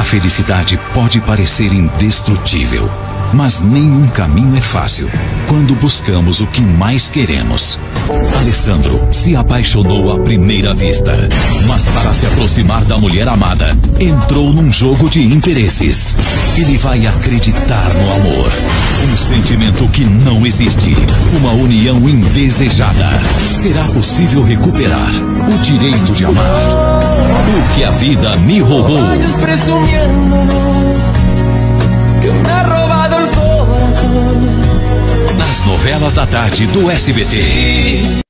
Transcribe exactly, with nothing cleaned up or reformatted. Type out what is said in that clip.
felicidade pode parecer indestrutível, mas nenhum caminho é fácil quando buscamos o que mais queremos. Alessandro se apaixonou à primeira vista, mas para se aproximar da mulher amada, entrou num jogo de interesses. Ele vai acreditar no amor, um sentimento que não existe, uma união indesejada. Será possível recuperar o direito de amar? O que a vida me roubou. Nas novelas da tarde do S B T.